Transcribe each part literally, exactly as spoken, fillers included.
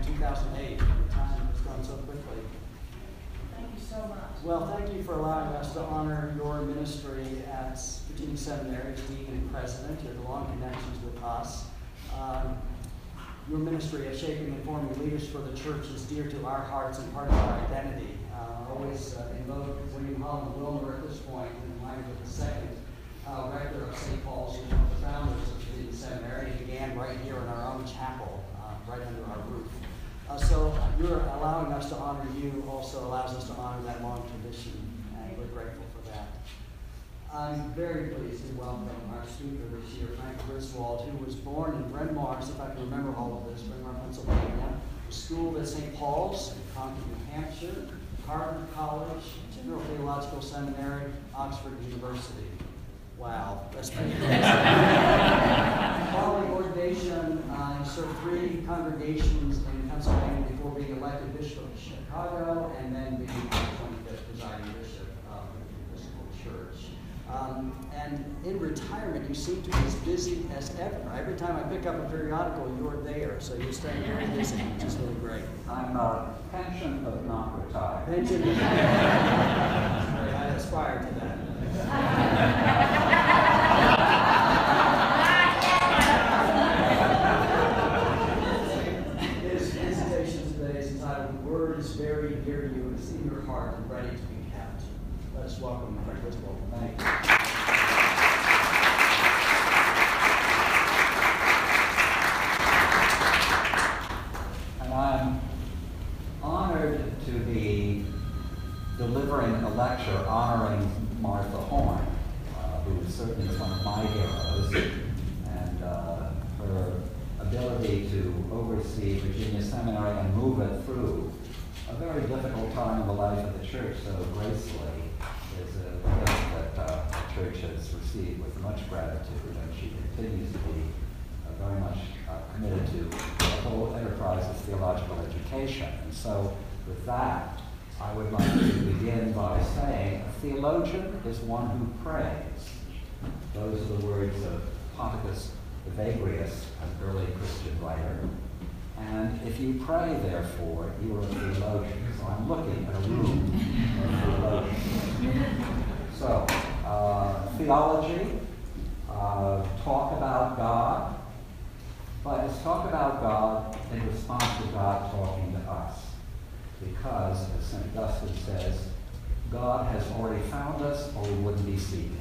in two thousand eight. The time has gone so quickly. Thank you so much. Well, thank you for allowing us to honor your ministry at Virginia Seminary as Dean and President. You have long connections with us. Um, your ministry of shaping and forming leaders for the church is dear to our hearts and part of our identity. Uh, always uh, invoke William Holland Wilmer at this point in line with the second uh, rector of Saint Paul's, who was one of the founders of Virginia Seminary. He began right here in our own chapel, uh, right under our roof. Uh, so you're allowing us to honor you also allows us to honor that long tradition, and we're grateful for that. I'm very pleased to welcome our speaker this year, Frank Griswold, who was born in Bryn Mawr, see if I can remember all of this, Bryn Mawr, Pennsylvania, schooled at Saint Paul's in Concord, New Hampshire, Harvard College, General Theological Seminary, Oxford University. Wow, that's pretty crazy. Following ordination, uh, he served three congregations in Pennsylvania before being elected Bishop of Chicago and then being the twenty-fifth presiding bishop of the Episcopal Church. Um, and in retirement, you seem to be as busy as ever. Every time I pick up a periodical, you're there, so you're staying very busy, which is really great. I'm a pension but not retired. Pension. I aspire to that. His presentation today is entitled "The Word is Very Dear to You, It's in Your Heart and Ready to Be Kept." Let's welcome Frank Griswold. Thank you. And I'm honored to be delivering a lecture honoring Martha Horn, uh, who is certainly one of my heroes, and uh, her ability to oversee Virginia Seminary and move it through a very difficult time in the life of the church so gracefully is a gift that uh, the church has received with much gratitude, and she continues to be uh, very much uh, committed to the whole enterprise of theological education. And so with that, I would like to begin by saying a theologian is one who prays. Those are the words of Ponticus Evagrius, an early Christian writer. And if you pray, therefore, you are a theologian. So I'm looking at a room of theologians. So, uh, theology, uh, talk about God, but it's talk about God in response to God talking to us. Because, as Saint Augustine says, God has already found us or we wouldn't be seeking.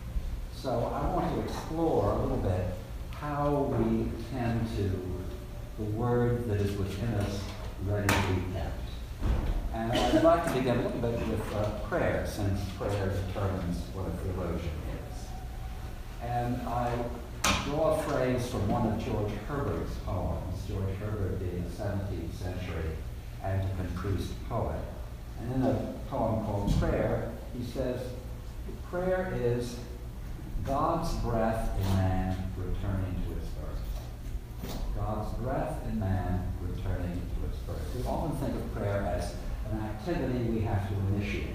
So I want to explore a little bit how we tend to the word that is within us ready to be kept. And I'd like to begin a little bit with uh, prayer, since prayer determines what a theologian is. And I draw a phrase from one of George Herbert's poems, George Herbert being a seventeenth century Anglican priest poet. And in a poem called Prayer, he says, prayer is God's breath in man returning to its birth. God's breath in man returning to its birth. We often think of prayer as an activity we have to initiate.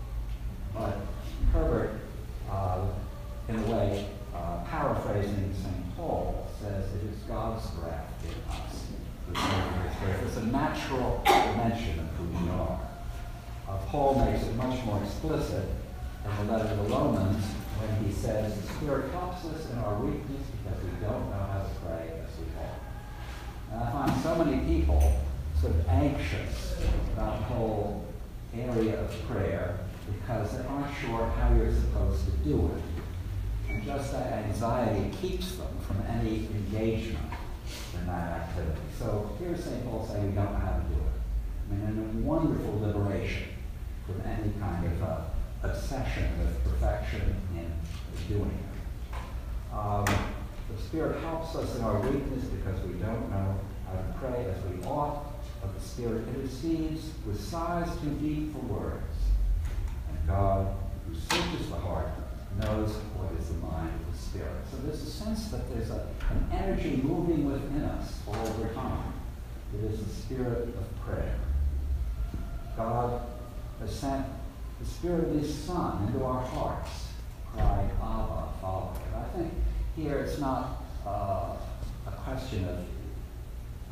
But Herbert, uh, in a way, uh, paraphrasing Saint Paul, says it is God's breath in us. It's a natural dimension of who we are. Uh, Paul makes it much more explicit in the letter to the Romans when he says, the Spirit helps us in our weakness because we don't know how to pray as we ought. And I find so many people sort of anxious about the whole area of prayer because they aren't sure how you're supposed to do it. And just that anxiety keeps them from any engagement in that activity. So here's Saint Paul saying we don't know how to do it. I mean, and a wonderful liberation from any kind of uh, obsession with perfection in doing it. Um, the Spirit helps us in our weakness because we don't know how to pray as we ought, but the Spirit intercedes with sighs too deep for words. And God, who searches the heart, knows what is the mind of the Spirit. So there's a sense that there's a, an energy moving within us all the time. It is the spirit of prayer. God has sent the Spirit of His Son into our hearts, crying, Abba, Father. And I think here it's not uh, a question of a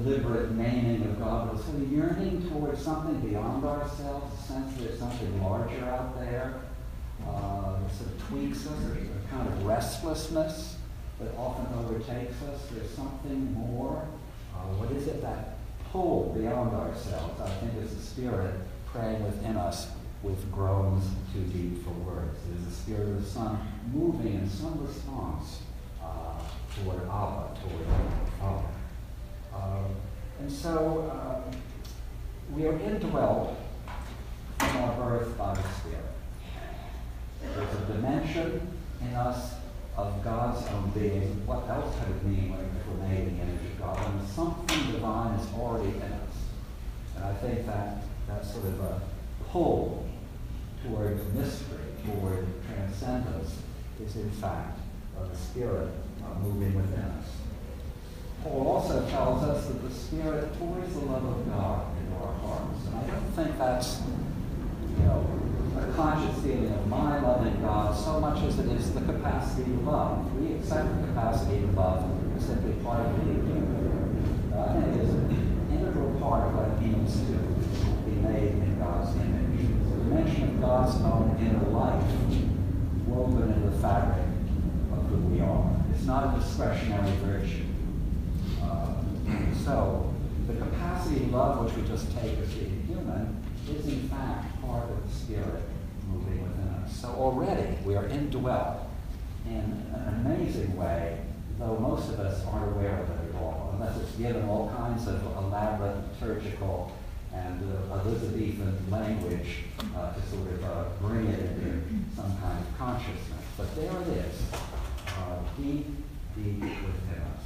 deliberate naming of God, but a sort of yearning towards something beyond ourselves, a sense that there's something larger out there uh, that sort of tweaks us, or a kind of restlessness that often overtakes us. There's something more. Uh, what is it, that pull beyond ourselves? I think it's the Spirit praying within us with groans too deep for words. It is the Spirit of the Son moving in some response uh, toward Abba, toward Father. Uh, and so um, we are indwelt from our birth by the Spirit. There's a dimension in us of God's own being. What else could it mean when we're made in the image of God? And something divine is already in us. And I think that that sort of a pull toward mystery, toward transcendence, is in fact of the Spirit uh, moving within us. Paul also tells us that the Spirit pours the love of God into our hearts. And I don't think that's, you know, a conscious feeling of my loving God so much as it is the capacity to love. We accept the capacity to love as simply part of being human. Uh, I think it is an integral part of what it means to be made in God's image. It's a dimension of God's own inner life woven into the fabric of who we are. It's not a discretionary virtue. Uh, so, the capacity to love, which we just take as being human, is in fact part of the Spirit moving within us. So already we are indwelt in an amazing way, though most of us aren't aware of it at all, unless it's given all kinds of elaborate liturgical and uh, Elizabethan language uh, to sort of uh, bring it into some kind of consciousness. But there it is, uh, deep, deep within us.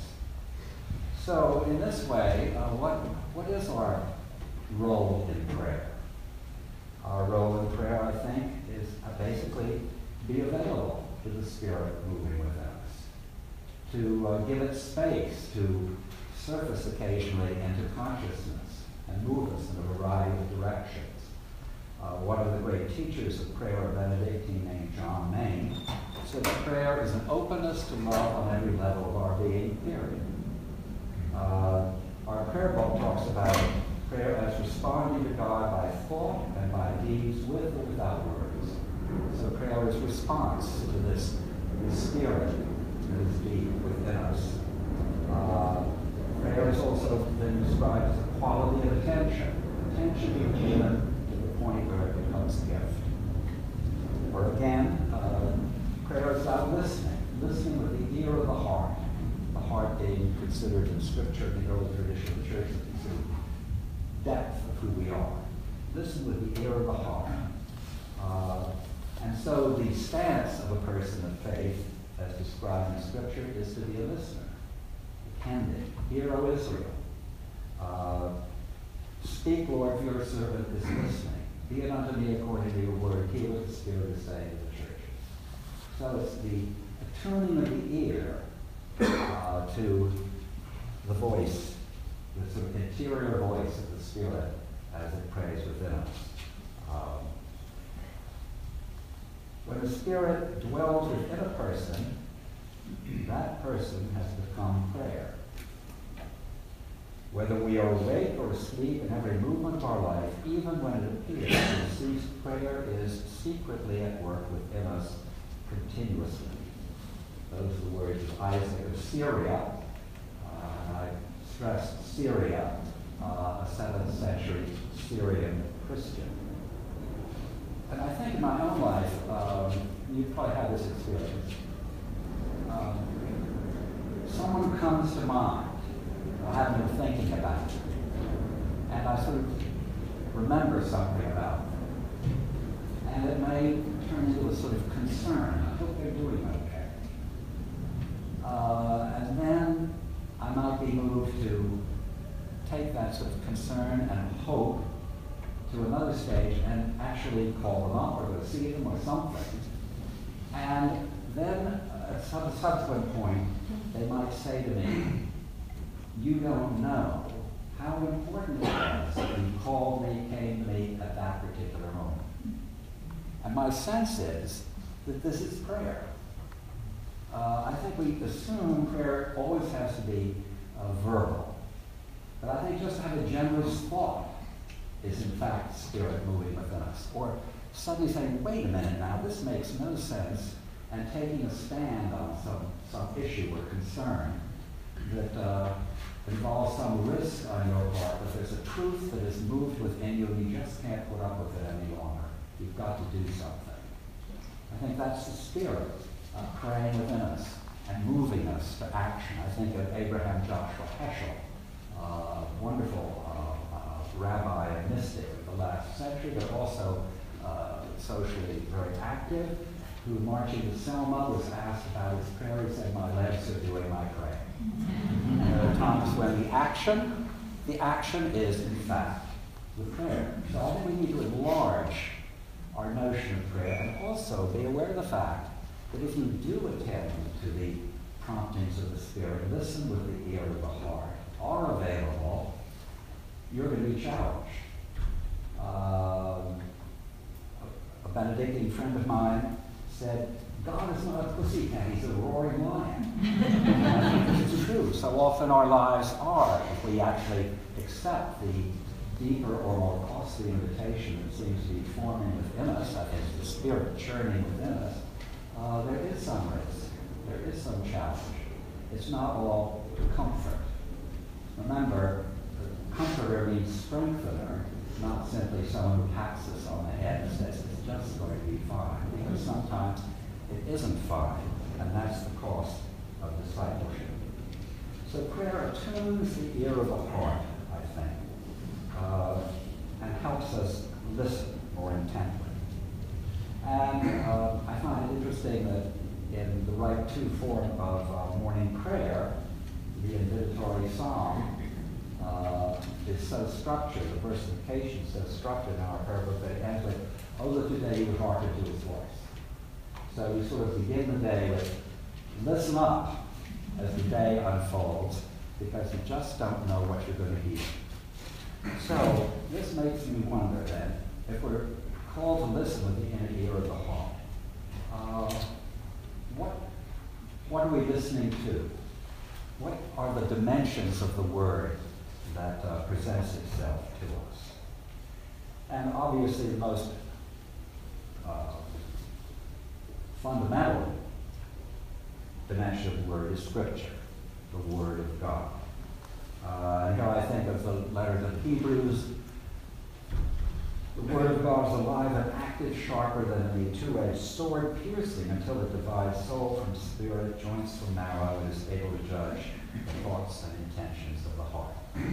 So in this way, uh, what what is our role in prayer? Our role in prayer, I think, is uh, basically be available to the Spirit moving within us, to uh, give it space to surface occasionally into consciousness and move us in a variety of directions. Uh, one of the great teachers of prayer, a Benedictine named John Main, said that prayer is an openness to love on every level of our being, period. Uh, our prayer book talks about prayer as responding to God by thought and by deeds, with or without words. So prayer is response to this, this Spirit that is deep within us. Uh, prayer has also been described as a quality of attention. Attention being given to the point where it becomes a gift. Or again, uh, prayer is about listening, listening with the ear of the heart. The heart being considered in Scripture, in the early tradition of the Church, the depth of who we are. Listen with the ear of the heart. Uh, and so the stance of a person of faith, as described in Scripture, is to be a listener. Attending. Hear, O Israel. Uh, Speak, Lord, for your servant is listening. Be it unto me according to your word. Hear what the Spirit is saying to the churches. So it's the attuning of the ear uh, to the voice, the sort of interior voice of the Spirit as it prays within us. Um, when the Spirit dwells within a person, that person has become prayer. Whether we are awake or asleep in every movement of our life, even when it appears to cease, prayer is secretly at work within us continuously. Those are the words of Isaac of Syria. Uh, and I stressed Syria, uh, a seventh century Syrian Christian. And I think in my own life, um, you've probably had this experience. Um, someone comes to mind I haven't been thinking about it. And I sort of remember something about it. And it may turn into a sort of concern. I hope they're doing okay. Uh, and then I might be moved to take that sort of concern and hope to another stage and actually call them up or go see them or something. And then at some subsequent point, they might say to me, you don't know how important it was that you called me, came to me at that particular moment. And my sense is that this is prayer. Uh, I think we assume prayer always has to be uh, verbal. But I think just to have a generous thought is in fact Spirit moving within us. Or suddenly saying, wait a minute now, this makes no sense, and taking a stand on some, some issue or concern that uh, involves some risk on your part, but there's a truth that is moved within you and you just can't put up with it any longer. You've got to do something. I think that's the Spirit uh, praying within us and moving us to action. I think of Abraham Joshua Heschel, uh, wonderful uh, uh, rabbi and mystic of the last century, but also uh, socially very active, who marching to Selma was asked about his prayer. He said, my legs are doing my praying. And there are times when the action, the action is in fact the prayer. So I think we need to enlarge our notion of prayer and also be aware of the fact that if you do attend to the promptings of the Spirit, listen with the ear of the heart, are available, you're going to be challenged. Um, a Benedictine friend of mine said, God is not a pussycat, he's a roaring lion. And I think this is true. So often our lives are, if we actually accept the deeper or more costly invitation that seems to be forming within us, I think the Spirit churning within us, uh, there is some risk, there is some challenge. It's not all comfort. Remember, comforter means strengthener, not simply someone who pats us on the head and says it's just going to be fine, because sometimes it isn't fine, and that's the cost of discipleship. So prayer attunes the ear of the heart, I think, uh, and helps us listen more intently. And uh, I find it interesting that in the Rite Two form of uh, morning prayer, the invitatory psalm uh, is so structured, the versification is so structured in our prayer book that it ends with, oh, look today you would hearken to his voice. So we sort of begin the day with, listen up as the day unfolds, because you just don't know what you're going to hear. So this makes me wonder then, if we're called to listen with the inner ear of the heart, uh, what, what are we listening to? What are the dimensions of the word that uh, presents itself to us? And obviously the most uh, fundamental dimension of the word is Scripture, the Word of God. Uh, and here I think of the letters of Hebrews. The Word of God is alive and active, sharper than a two-edged sword, piercing until it divides soul from spirit, joints from marrow, and is able to judge the thoughts and intentions of the heart.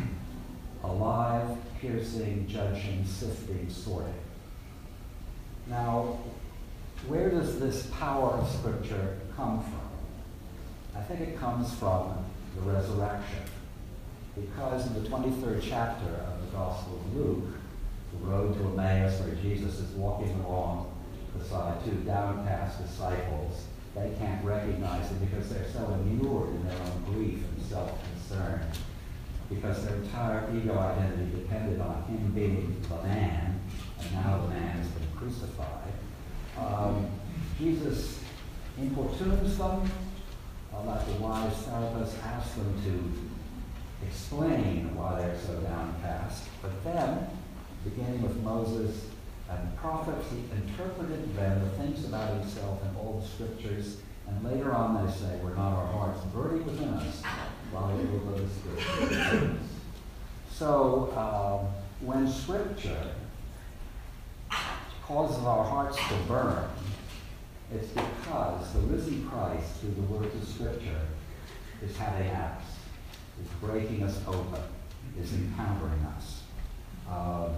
Alive, piercing, judging, sifting, sorting. Now, where does this power of Scripture come from? I think it comes from the resurrection. Because in the twenty-third chapter of the Gospel of Luke, the road to Emmaus, where Jesus is walking along beside two downcast disciples, they can't recognize him because they're so immured in their own grief and self-concern, because their entire ego identity depended on him being the man, and now the man has been crucified. Um, Jesus importunes them, uh, like the wise therapist, asks them to explain why they're so downcast. But then, beginning with Moses and prophets, he interpreted to them the things about himself in all the scriptures, and later on they say, were not our hearts burning within us while we were the scriptures? So, um, when Scripture causes our hearts to burn, it's because the risen Christ, through the words of Scripture, is having acts, is breaking us open, is encountering us. Um,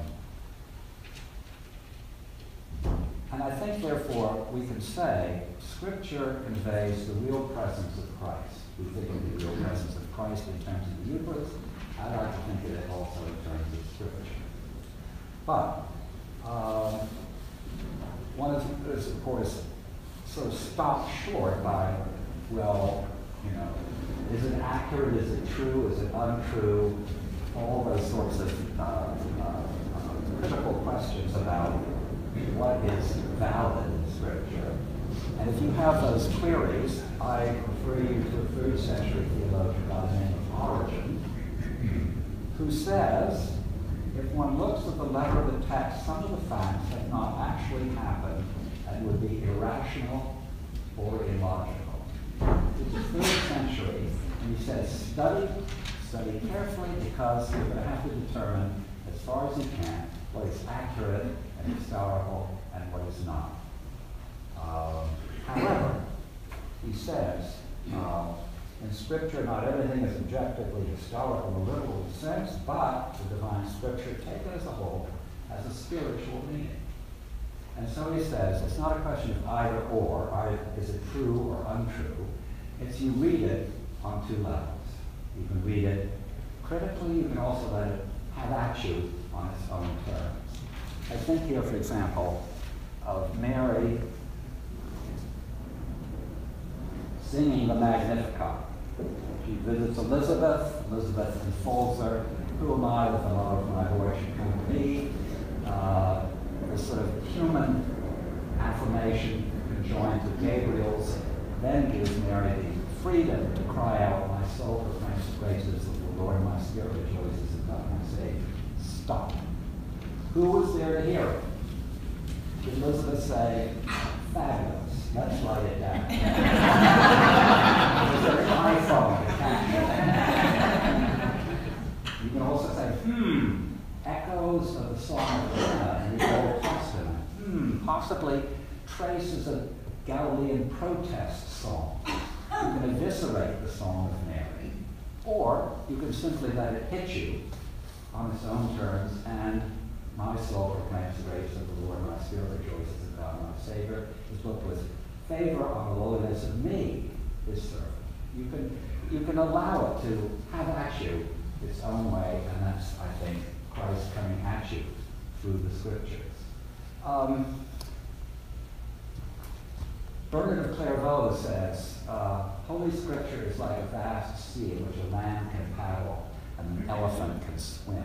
and I think, therefore, we can say Scripture conveys the real presence of Christ. We think of the real presence of Christ in terms of the Eucharist. I like to think of it also in terms of Scripture. But um, one is, of course, sort of stopped short by, well, you know, is it accurate? Is it true? Is it untrue? All those sorts of uh, uh, uh, critical questions about what is valid in Scripture. And if you have those queries, I refer you to a third century theologian by the name of Origen, who who says, if one looks at the letter of the text, some of the facts have not actually happened and would be irrational or illogical. It's the third century, and he says, study, study carefully, because you're going to have to determine, as far as you can, what is accurate and historical and what is not. Um, however, he says, uh, in Scripture, not everything is objectively historical in a literal sense, but the divine Scripture, taken as a whole, has a spiritual meaning. And so he says, it's not a question of either or, either is it true or untrue. It's you read it on two levels. You can read it critically, you can also let it have at you on its own terms. I think here, for example, of Mary singing the Magnificat. She visits Elizabeth. Elizabeth informs her, who am I that the love of my Lord should come to me? Uh, this sort of human affirmation conjoined with Gabriel's then gives Mary the freedom to cry out, my soul proclaims the praises of the Lord, my spirit rejoices in God my Savior. Stop. Who was there to hear it? Did Elizabeth say, fabulous, let's write it down? Was there an iPhone to capture it? You can also say, hmm, echoes of the Song of Hannah in the Old Testament. Hmm, possibly traces of Galilean protest song. You can eviscerate the Song of Mary, or you can simply let it hit you on its own terms, and my soul proclaims the grace of the Lord, my spirit rejoices in God my Savior. Is looked with favor on the lowliness of me, his servant. You can, you can allow it to have at you its own way, and that's, I think, Christ coming at you through the Scriptures. Um, Bernard of Clairvaux says, uh, Holy Scripture is like a vast sea in which a lamb can paddle and an elephant can swim.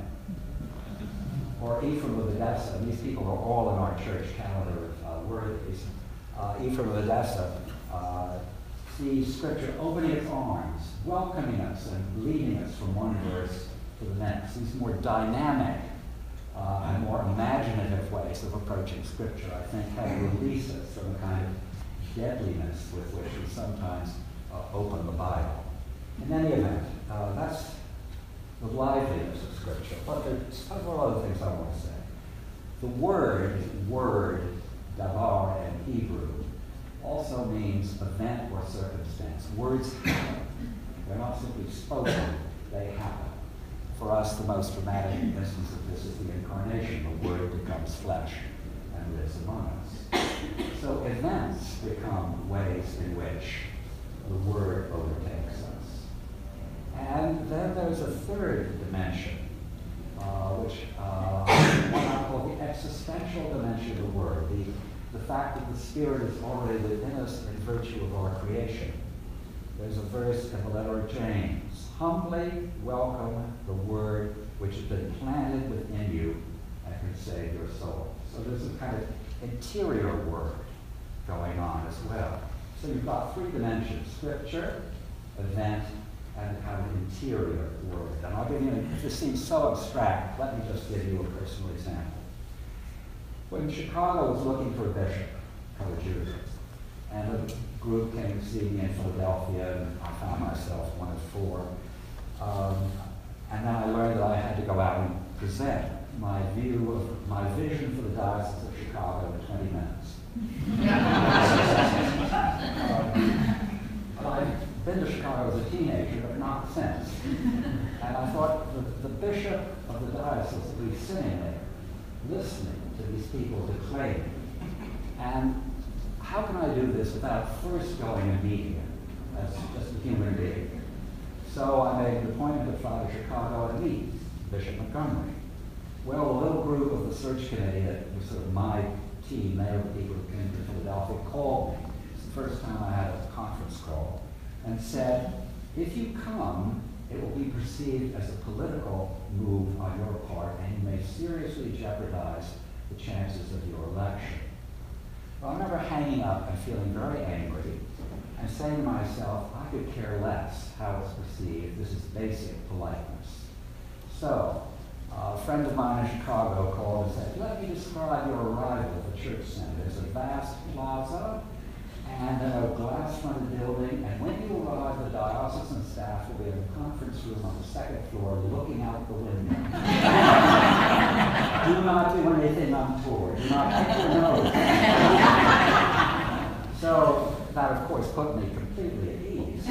Or Ephraim of Edessa, and these people are all in our church calendar of uh, worthies. Uh, Ephraim of Edessa uh, sees Scripture opening its arms, welcoming us and leading us from one verse to the next. These more dynamic uh, and more imaginative ways of approaching Scripture, I think, have released us from the kind of deadliness with which we sometimes uh, open the Bible. In any event, uh, that's the liveliness of Scripture. But there's several other things I want to say. The word, word, davar in Hebrew, also means event or circumstance. Words happen. They're not simply spoken, they happen. For us, the most dramatic instance of this is the incarnation. The Word becomes flesh and lives among us. So events become ways in which the Word overtakes us. And then there's a third dimension, uh, which uh, what I call the existential dimension of the Word, the, the fact that the Spirit is already within us in virtue of our creation. There's a verse in the letter of James. Humbly welcome the word which has been planted within you and can save your soul. So there's a kind of interior work going on as well. So you've got three dimensions: Scripture, event, and a kind of interior word. And I'll give you, if this seems so abstract, let me just give you a personal example. When Chicago was looking for a bishop, co-adjutant, and a group came to see me in Philadelphia, and I found myself one of four. Um, and then I learned that I had to go out and present my view of my vision for the Diocese of Chicago in twenty minutes. um, I've been to Chicago as a teenager, but not since. And I thought the, the bishop of the diocese would be sitting there, listening to these people declaiming. And how can I do this without first going and meeting him as just a human being? So I made an appointment to fly to Chicago and meet Bishop Montgomery. Well, a little group of the search committee that was sort of my team, they were the people who came to Philadelphia, called me. It's the first time I had a conference call, and said, if you come, it will be perceived as a political move on your part, and you may seriously jeopardize the chances of your election. Well, I remember hanging up and feeling very angry and saying to myself, I could care less how it's perceived. This is basic politeness. So, a friend of mine in Chicago called and said, let me describe your arrival at the church center. There's a vast plaza and then a glass-fronted building, and when you arrive, the diocesan staff will be in a conference room on the second floor looking out the window. Do not do anything untoward. Do not pick your nose. So that, of course, put me completely at ease.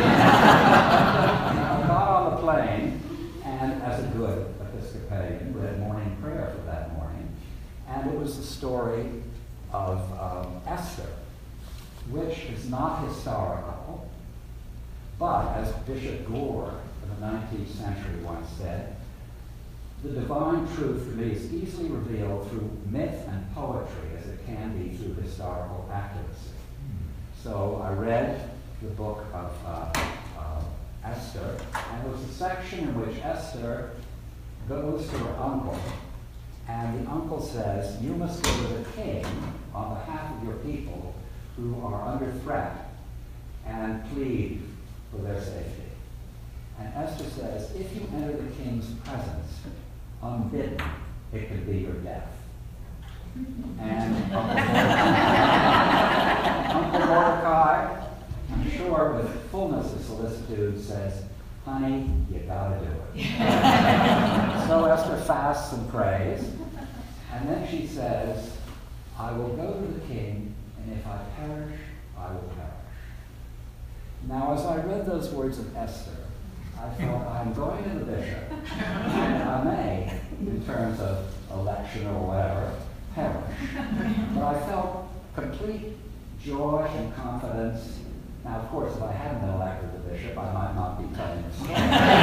I got on the plane, and as a good Episcopalian, read morning prayer for that morning, and it was the story of um, Esther, which is not historical, but as Bishop Gore of the nineteenth century once said, the divine truth for me is easily revealed through myth and poetry as it can be through historical accuracy. So I read the book of uh, uh, Esther, and it was a section in which Esther goes to her uncle, and the uncle says, you must go to the king on behalf of your people who are under threat and plead for their safety. And Esther says, if you enter the king's presence unbidden, it could be your death. And Uncle Mordecai, Uncle Mordecai, I'm sure with fullness of solicitude, says, honey, you gotta do it. So Esther fasts and prays, and then she says, I will go to the king, and if I perish, I will perish. Now, as I read those words of Esther, I thought, I'm going to the bishop, and I may, in terms of election or whatever, perish. But I felt complete joy and confidence. Now, of course, if I hadn't been elected the bishop, I might not be telling the story.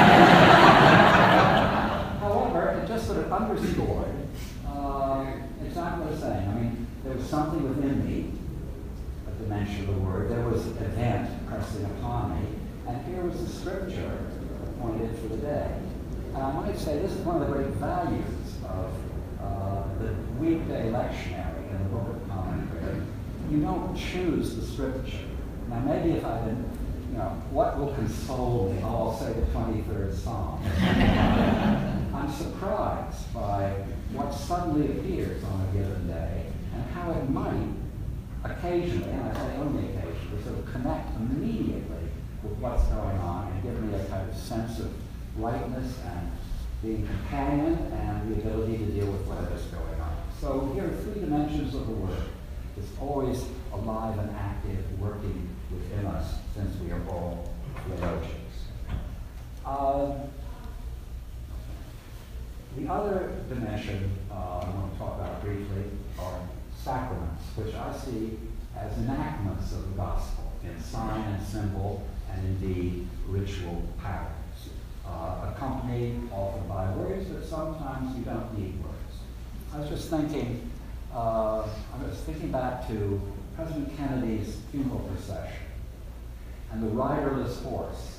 However, it just sort of underscored uh, exactly the same. I mean, there was something within me, at the mention of the word. There was an event pressing upon me, and here was the scripture appointed for the day. And I might say this is one of the great values of uh, the weekday lectionary in the Book of Common Prayer. You don't choose the scripture. Now, maybe if I didn't, you know, what will console me? Oh, I'll say the twenty-third Psalm. I'm surprised by what suddenly appears on a given day and how it might occasionally, and I say only occasionally, sort of connect immediately with what's going on and give me a kind of sense of rightness and being companion and the ability to deal with whatever's going on. So here are three dimensions of the Word. It's always alive and active, working within us, since we are all theologians. Uh, the other dimension uh, I want to talk about briefly are sacraments, which I see as enactments of the gospel in sign and symbol and indeed ritual patterns, uh, accompanied often by words, but sometimes you don't need words. I was just thinking, uh, I was thinking back to President Kennedy's funeral procession and the riderless horse.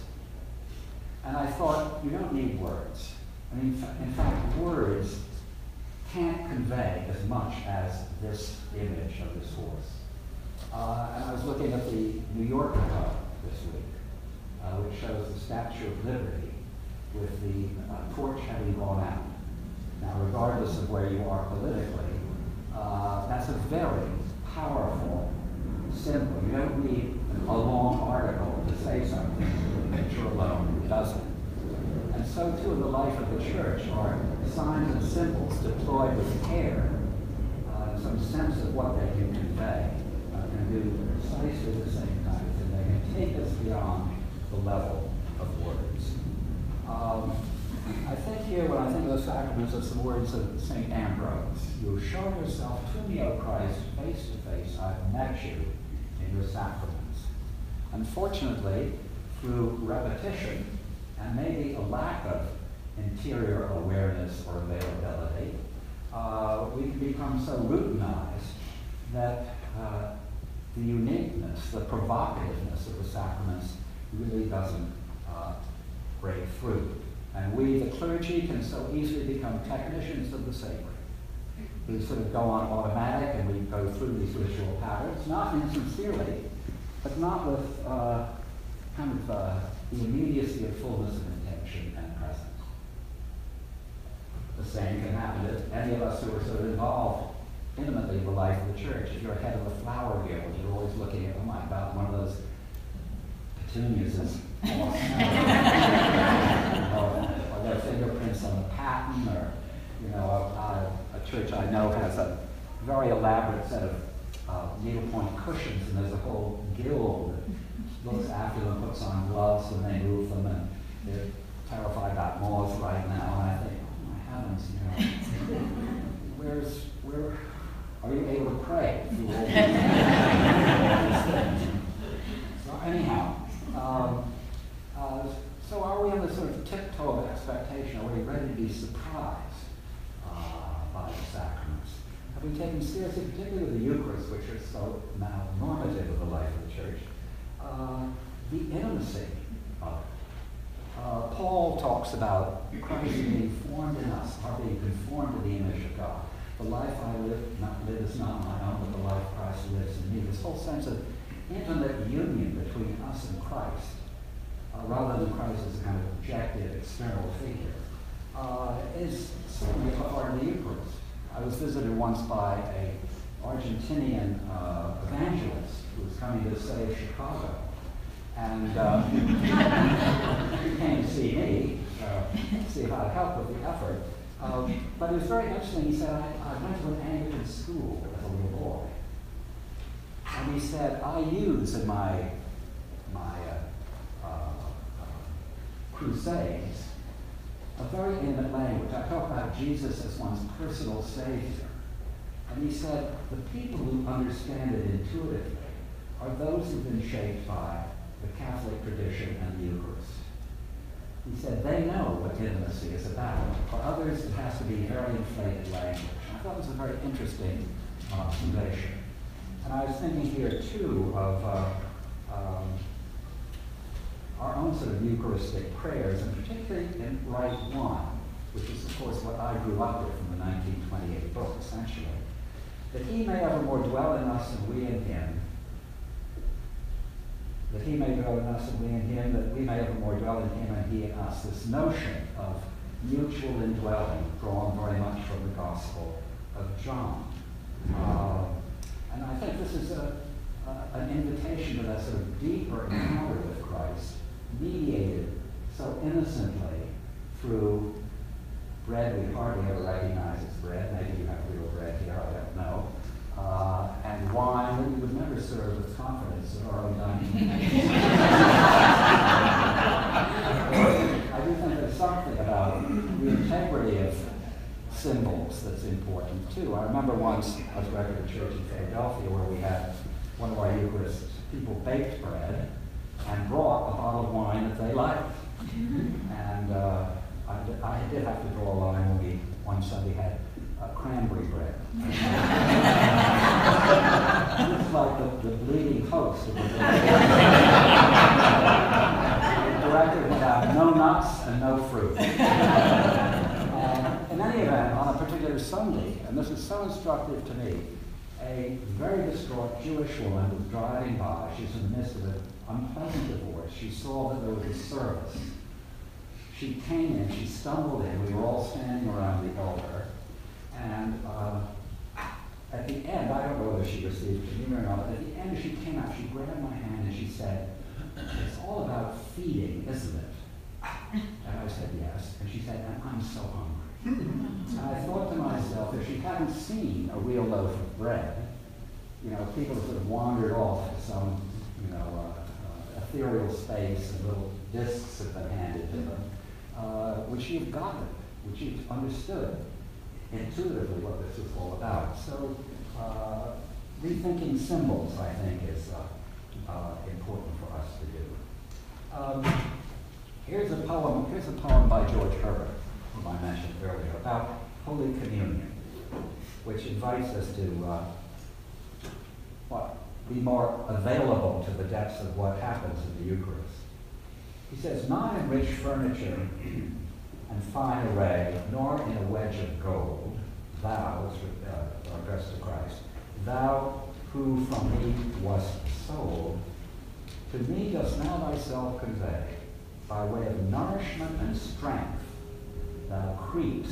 And I thought, you don't need words. I mean, in fact, words can't convey as much as this image of this horse. Uh, and I was looking at the New Yorker cover this week, uh, which shows the Statue of Liberty with the uh, torch having gone out. Now, regardless of where you are politically, uh, that's a very powerful symbol. You don't need a long article to say something. The picture alone doesn't. And so, too, in the life of the church are signs and symbols deployed with care, uh, some sense of what they can convey, uh, can do precisely the same kind of thing. They can take us beyond the level of words. Um, I think here, when I think of the sacraments, are some words of Saint Ambrose. You show yourself to me, O Christ, face to face. I've met you in your sacraments. Unfortunately, through repetition, and maybe a lack of interior awareness or availability, uh, we can become so routinized that uh, the uniqueness, the provocativeness of the sacraments really doesn't uh, break through. And we, the clergy, can so easily become technicians of the sacred. We sort of go on automatic and we go through these ritual patterns, not insincerely, but not with uh, kind of uh, the immediacy of fullness of intention and presence. same can happen to any of us who are sort of involved intimately in the life of the church. If you're head of a flower guild, you're always looking at, oh my God, one of those petunias is awesome. or, or their fingerprints on the pattern, or, you know, a, a, a church I know has a very elaborate set of uh, needlepoint cushions, and there's a whole guild that looks after them, puts on gloves when they move them, and they're terrified about moths right now. And I think, oh my heavens, you know, where's, where, are you able to pray through all these things? So anyhow, um, uh, so are we on the sort of tiptoe of expectation? Are we ready to be surprised uh, by the sacraments? Have we taken seriously, particularly with the Eucharist, which is so now normative of the life of the church, uh, the intimacy of it? Uh, Paul talks about Christ being formed in us, our being conformed to the image of God. The life I live, not live is not my own, but the life Christ lives in me. This whole sense of intimate union between us and Christ, uh, rather than Christ as a kind of objective, external figure, uh, is certainly a part of the Eucharist. I was visited once by a Argentinian uh, evangelist who was coming to save Chicago. And uh, he came to see me, uh, see if I'd help with the effort. Um, but it was very interesting. He said, I, I went to an Anglican school as a little boy. And he said, I use in my, my uh, uh, uh, crusades a very intimate language. I talk about Jesus as one's personal Savior. And he said, the people who understand it intuitively are those who've been shaped by the Catholic tradition and the Eucharist. He said they know what intimacy is about. For others, it has to be very inflated language. I thought it was a very interesting observation. And I was thinking here, too, of uh, um, our own sort of Eucharistic prayers, and particularly in Rite One, which is, of course, what I grew up with from the nineteen twenty-eight book, essentially. That he may evermore dwell in us and we in him, that he may dwell in us and we in him, that we may evermore dwell in him and he in us. This notion of mutual indwelling drawn very much from the Gospel of John. Uh, and I think this is a, a, an invitation to that sort of deeper encounter with Christ, mediated so innocently through bread we hardly ever recognize as bread. Maybe you have real bread here, I don't know. Uh, and wine that we would never serve with confidence in our own dining. I do think there's something about the integrity of symbols that's important too. I remember once I was working at a church in Philadelphia where we had one of our Eucharists, people baked bread and brought a bottle of wine that they liked. And uh, I, did, I did have to draw a line when we one Sunday had uh, cranberry bread. It's like the, the bleeding host of the directed about no nuts and no fruit. Uh, in any event, on a particular Sunday, and this is so instructive to me, a very distraught Jewish woman was driving by. She was in the midst of an unpleasant divorce. She saw that there was a service. She came in, she stumbled in. We were all standing around the altar. And uh, at the end, I don't know whether she received communion or not, but at the end, she came out, she grabbed my hand and she said, it's all about feeding, isn't it? And I said, yes. And she said, and I'm so hungry. And I thought to myself, if she hadn't seen a real loaf of bread, you know, people sort of wandered off to some, you know, uh, uh, ethereal space and little discs have been handed to them, uh, would she have gotten it? Would she have understood intuitively what this was all about? So uh, rethinking symbols, I think, is uh, uh, important for us to do. Um, here's a poem. Here's a poem by George Herbert, whom I mentioned earlier, about Holy Communion, which invites us to uh, what be more available to the depths of what happens in the Eucharist. He says, "Not in rich furniture and fine array, nor in a wedge of gold, thou," uh, addressed to Christ, "thou who from me wast sold, to me dost now thyself convey, by way of nourishment and strength, thou creepst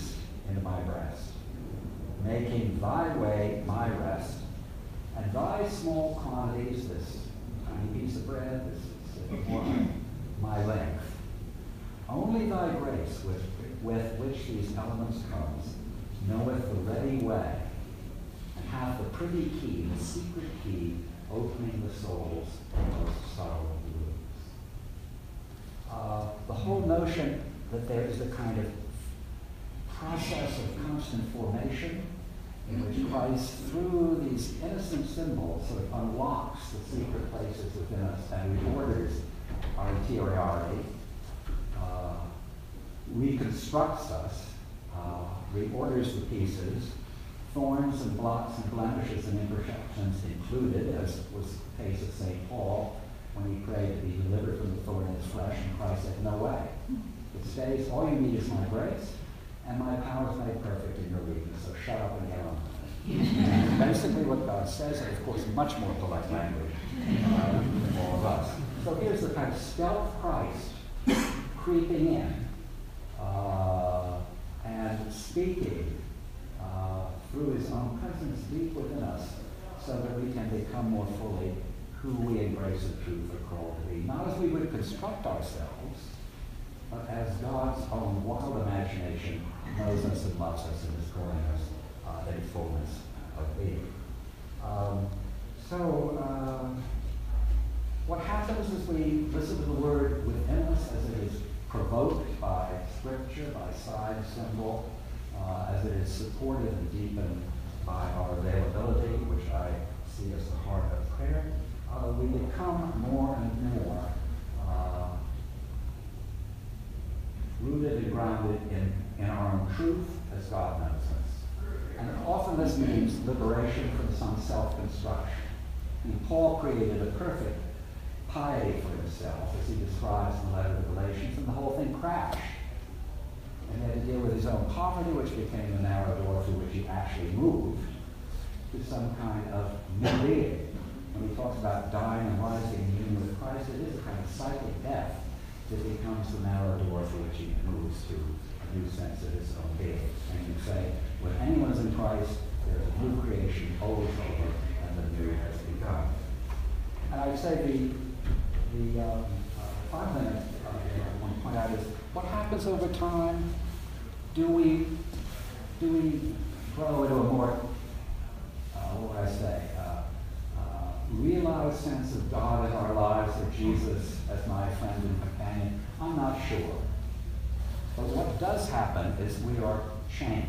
into my breast, making thy way my rest, and thy small quantities, this tiny piece of bread, this is my length. Only thy grace with, with which these elements comes, knoweth the ready way, and hath the privy key, the secret key, opening the soul's most sorrow wounds. Uh, the whole notion that there is a kind of process of constant formation in which Christ, through these innocent symbols, sort of unlocks the secret places within us and reorders our interiority, uh, reconstructs us, uh, reorders the pieces, thorns and blots and blemishes and imperfections included, as was the case of Saint Paul when he prayed to be delivered from the thorn in his flesh, and Christ said, no way. It stays, all you need is my grace, and my power is made perfect in your weakness, so shut up and get on with it. Basically what God says, and of course much more polite language uh, than all of us. So here's the kind of stealth Christ creeping in uh, and speaking uh, through his own presence deep within us so that we can become more fully who we in grace and truth are called to be. Not as we would construct ourselves, but as God's own wild imagination knows us and loves us and is calling us uh, in fullness of being. Um, so, uh, what happens is we listen to the word within us as it is provoked by scripture, by sign, symbol, uh, as it is supported and deepened by our availability, which I see as the heart of prayer. Uh, we become more and more uh, rooted and grounded in, in our own truth as God knows us. And often this means liberation from some self-construction. I mean, Paul created a perfect piety for himself, as he describes in the letter to the Galatians, and the whole thing crashed. And he had to deal with his own poverty, which became the narrow door through which he actually moved to some kind of new being. When he talks about dying and rising in union with Christ, it is a kind of cyclic death that becomes the narrow door through which he moves to a new sense of his own being. And you say, when anyone's in Christ, there's a new creation, old is over, and the new has begun. And I'd say the, the um, uh, final thing uh, I want to point out is, what happens over time? Do we, do we grow into a more, uh, what would I say, uh, uh, realized sense of God in our lives, or Jesus as my friend and companion? I'm not sure. But what does happen is we are changed.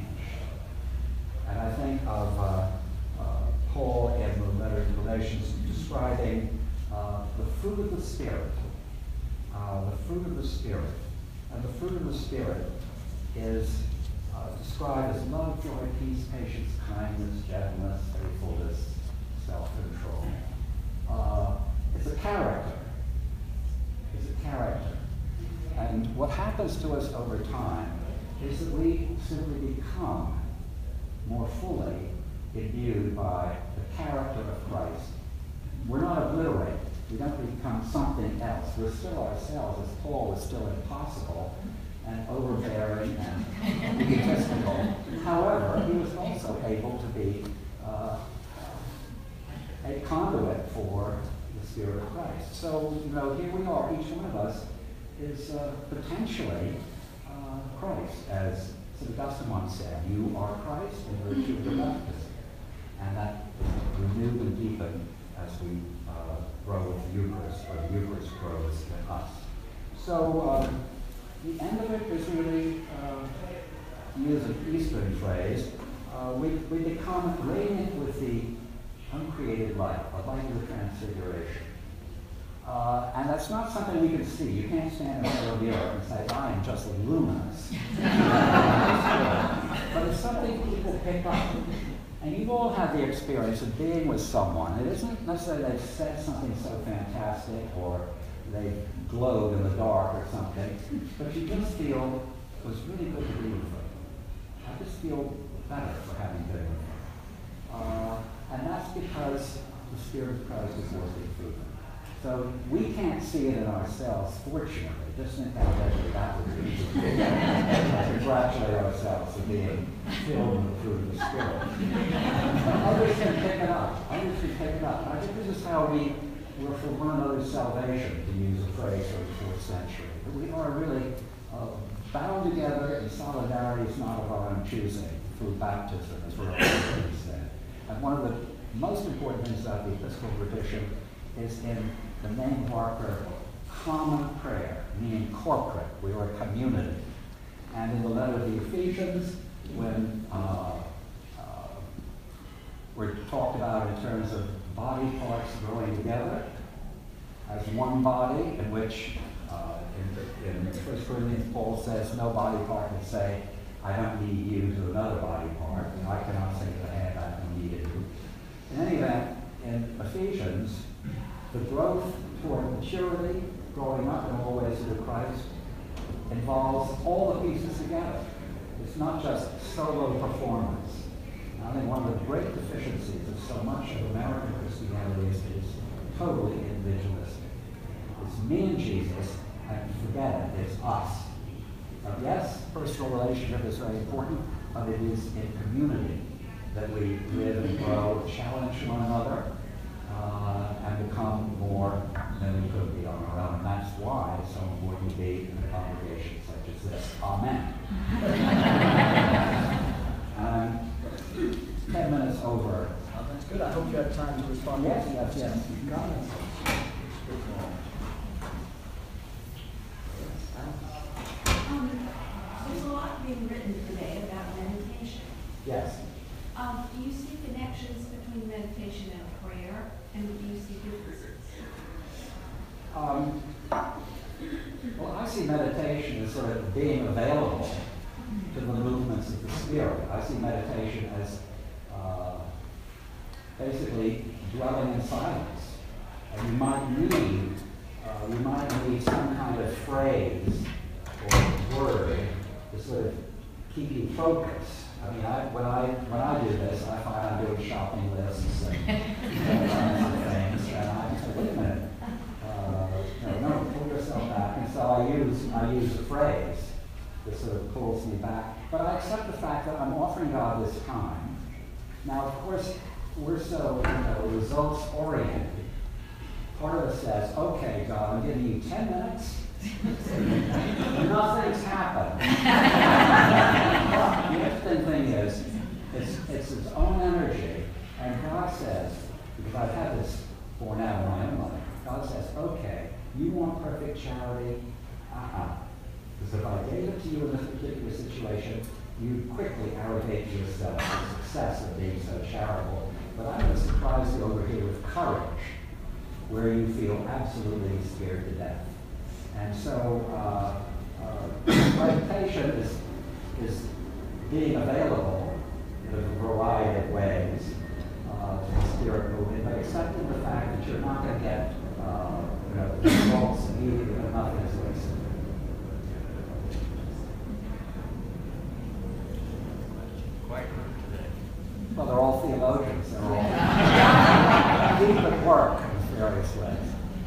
And I think of uh, uh, Paul in the letter to Galatians describing uh, the fruit of the Spirit. Uh, the fruit of the Spirit. And the fruit of the Spirit is uh, described as love, joy, peace, patience, kindness, gentleness, faithfulness, self-control. Uh, it's a character. It's a character. And what happens to us over time is that we simply become more fully imbued by the character of Christ. We're not obliterated. We don't become something else. We're still ourselves, as Paul was still impossible and overbearing and egotistical. However, he was also able to be uh, a conduit for the Spirit of Christ. So, you know, here we are. Each one of us is uh, potentially uh, Christ, as Saint Augustine once said, you are Christ in virtue of your baptism. And that is renewed and deepened as we uh, grow with the Eucharist, or the Eucharist grows in us. So uh, the end of it is really, uh, to use an Eastern phrase, uh, we, we become radiant with the uncreated light, a light of the transfiguration. Uh, and that's not something we can see. You can't stand in the middle of the earth and say, I am just luminous. But it's something people pick up. And you've all had the experience of being with someone. It isn't necessarily they've said something so fantastic or they've glowed in the dark or something, but you just feel it was really good to be with them. I just feel better for having been with them. Uh, and that's because the Spirit of Christ is working through them. So we can't see it in ourselves, fortunately. Just think how deadly that would be. Congratulate ourselves for being filled with the fruit of the Spirit. Others can pick it up. Others can pick it up. I think this is how we were for one another's salvation, to use a phrase from the fourth century. That we are really uh, bound together in solidarity is not of our own choosing, through baptism, as we're already said. And one of the most important things about the Episcopal tradition is in the name of our prayer, common prayer, meaning corporate. We are a community. And in the letter of the Ephesians, when uh, uh, we're talked about in terms of body parts growing together as one body, in which uh, in, in First Corinthians, Paul says, no body part can say, I don't need you to another body part. I cannot say to the hand, I don't need you. In any event, in Ephesians, the growth toward maturity, growing up in all ways into Christ, involves all the pieces together. It's not just solo performance. I think one of the great deficiencies of so much of American Christianity is it is totally individualistic. It's me and Jesus, and forget it, it's us. Now, yes, personal relationship is very important, but it is in community that we live and grow, challenge one another, uh, and become more than we could be on our own. And that's why it's so important to be in a congregation such as this. Amen. um, ten minutes over. Oh, that's good. I hope you have time to respond. Yes, yes, yes. Comments? Um, there's a lot being written today about meditation. Yes. Um, do you see connections between meditation and prayer, and do you see differences? Um, well, I see meditation as sort of being available to the movements of the Spirit. I see meditation as uh, basically dwelling in silence. And you might need, uh, you might need some kind of phrase or word to sort of keep you focused. I mean, I, when I when I do this, I find I'm doing shopping lists and and things, and I say, wait a minute, uh, no, no, pull yourself back. And so I use I use a phrase that sort of pulls me back. But I accept the fact that I'm offering God this time. Now, of course, we're so you know, results oriented. Part of us says, okay, God, I'm giving you ten minutes. Nothing's happened. The interesting thing is, it's, it's its own energy, and God says, because I've had this borne out in my own life, God says, okay, you want perfect charity? Uh-uh. Because if I gave it to you in this particular situation, you quickly arrogate to yourself the success of being so charitable. But I'm going to surprise you over here with courage, where you feel absolutely scared to death. And so, uh, uh, meditation is, is being available in a variety of ways uh, to the Spirit movement, but accepting the fact that you're not going to get uh, you know, the results immediately, but nothing is wasted. Quite today. Well, they're all theologians. They're all deep at work in various ways.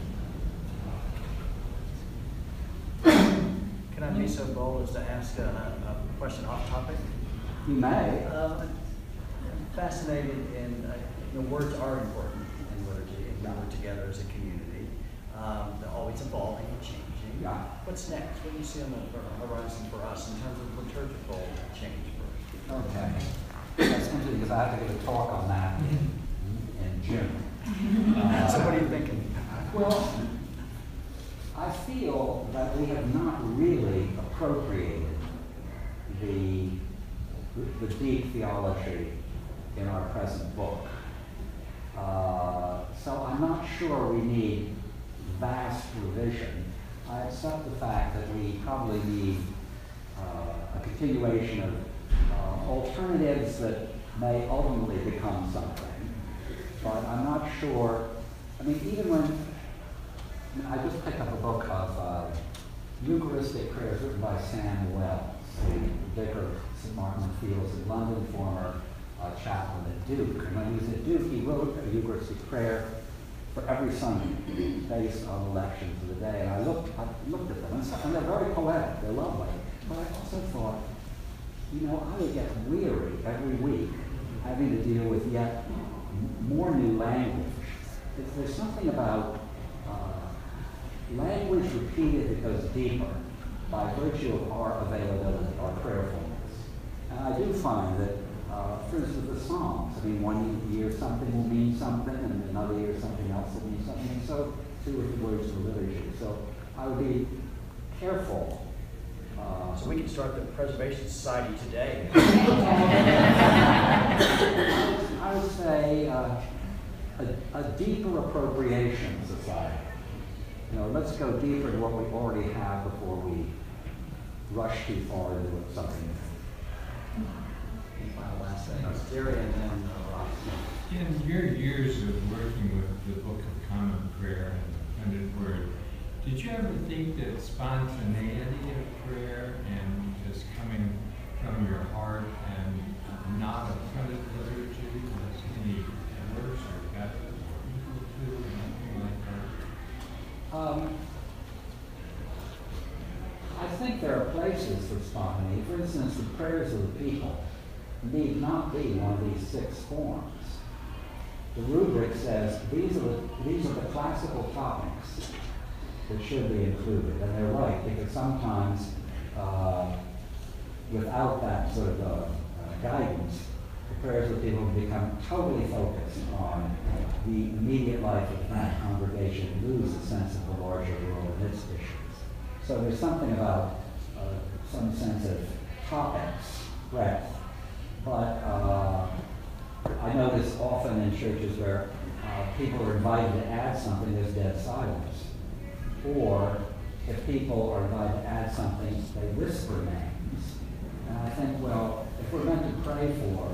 Can I be so bold as to ask a, a question off topic? You may. Um, I'm fascinated in, uh, you know, words are important in liturgy, and we work together as a community. Um, they're always evolving and changing. Yeah. What's next? What do you see on the horizon for us in terms of liturgical change? For Okay. That's interesting because I have to give a talk on that in, in June. Uh, so what are you thinking? Well, I feel that we have not really appropriated the, the deep theology in our present book. Uh, so I'm not sure we need vast revision. I accept the fact that we probably need uh, a continuation of uh, alternatives that may ultimately become something. But I'm not sure, I mean, even when I just picked up a book of uh, Eucharistic prayers written by Sam Wells, the vicar of Saint Martin Fields in London, former uh, chaplain at Duke. And when he was at Duke, he wrote a Eucharistic prayer for every Sunday based on the lections of the day. And I looked, I looked at them, and, so, and they're very poetic, they're lovely. But I also thought, you know, I would get weary every week having to deal with yet more new language. There's something about uh, language repeated that goes deeper by virtue of our availability, our prayerfulness. And I do find that, uh, for instance, the Psalms, I mean, one year something will mean something, and another year something else will mean something, and so too with the words of the liturgy. So I would be careful. Uh, So we can start the Preservation Society today. I would say uh, a, a deeper appropriation society. You know, let's go deeper to what we already have before we rush too far into something. Any final last thing? Jerry and then uh, Ross. In your years of working with the Book of Common Prayer and Printed Word, did you ever think that spontaneity of prayer and just coming from your heart and not a printed liturgy was any worse or better or equal to or anything like that? Um, I think there are places for spontaneity. For instance, the prayers of the people need not be one of these six forms. The rubric says these are the, these are the classical topics that should be included, and they're right, because sometimes uh, without that sort of uh, uh, guidance, the prayers of people become totally focused on the immediate life of that congregation and lose a sense of the larger world and its issues. So there's something about uh, some sense of topics, breadth, but uh, I notice often in churches where uh, people are invited to add something, there's dead silence. Or if people are invited to add something, they whisper names. And I think, well, if we're meant to pray for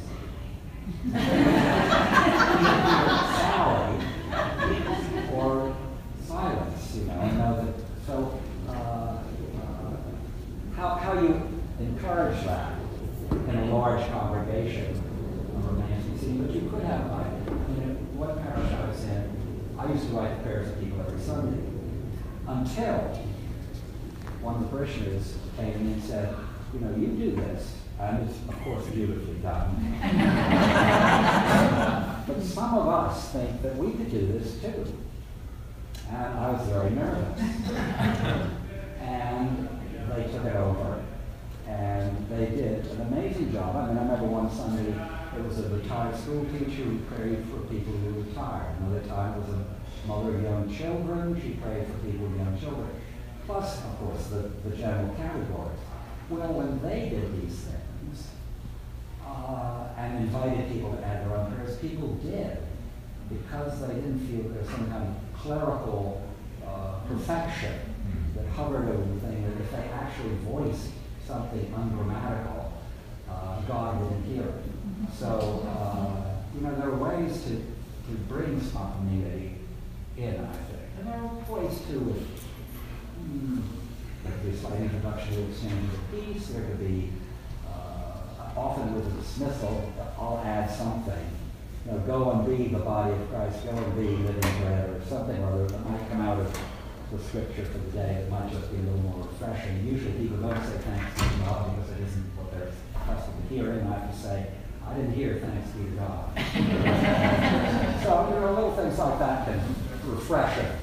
Sally or silence, you know, I know that. So, uh, uh, how, how you encourage that in a large congregation of romanticism, but you could have, like, you know, what parish I was in, I used to write the prayers of people every Sunday. Until one of the parishioners came in and said, you know, you do this, and it's, of course, beautifully done. But some of us think that we could do this too. And I was very nervous. And they took it over, and they did an amazing job. I mean, I remember one Sunday, it was a retired school teacher who prayed for people who retired. Another time was a mother of young children, she prayed for people with young children. Plus, of course, the, the general categories. Well, when they did these things, uh, and invited people to add their own prayers, people did, because they didn't feel there was some kind of clerical uh, perfection that hovered over the thing, that if they actually voiced something ungrammatical, uh, God wouldn't hear it. So, uh, you know, there are ways to, to bring spontaneity in, I think. And there are ways too with, mm, there could be a slight introduction to exchange of peace, there could be, uh, often with a dismissal, I'll add something. You know, go and be the body of Christ, go and be living bread, or something or other that might come out of the scripture for the day. It might just be a little more refreshing. Usually people don't say thanks be to God because it isn't what they're accustomed to hearing. I have to say, I didn't hear thanks be to God. So, you know, little things like that can refresh it.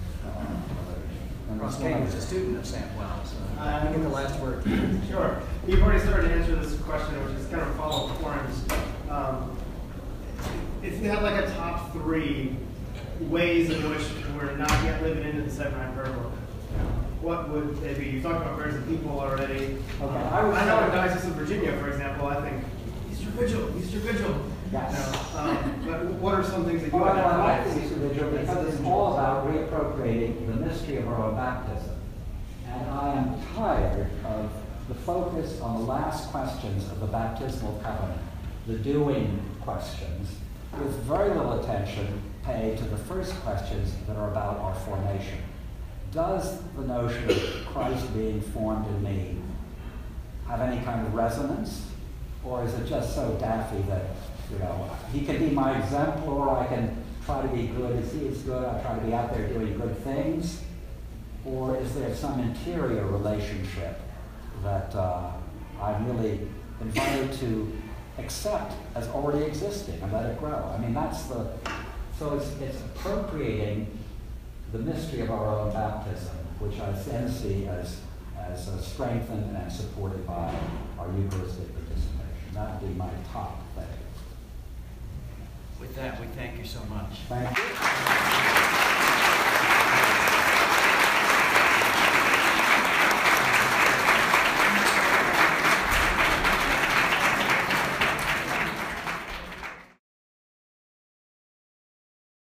Uh, Ross Kane was a student of Saint Wells. So I get the last word. Sure. You've already started to answer this question, which is kind of a follow-up to Warren's. Um, if you had like a top three ways in which we're not yet living into the seven-night prayer book, what would they be? You talked about prayers of people already. Okay, Um, I would I know say- in Diocese of Virginia, for example, I think Easter Vigil, Easter Vigil. Yes. You know, um, but what are some things that you Well, I like identify? the Easter Vigil because it's all about reappropriating the mystery of our own baptism. And I am tired of the focus on the last questions of the baptismal covenant, the doing questions, with very little attention paid to the first questions that are about our formation. Does the notion of Christ being formed in me have any kind of resonance? Or is it just so daffy that, you know, he can be my exemplar, I can try to be good as he is good, I try to be out there doing good things? Or is there some interior relationship that uh, I'm really invited to accept as already existing and let it grow? I mean, that's the, so it's, it's appropriating the mystery of our own baptism, which I then see as, as uh, strengthened and supported by our Eucharistic participation. That would be my top thing. With that, we thank you so much. Thank you.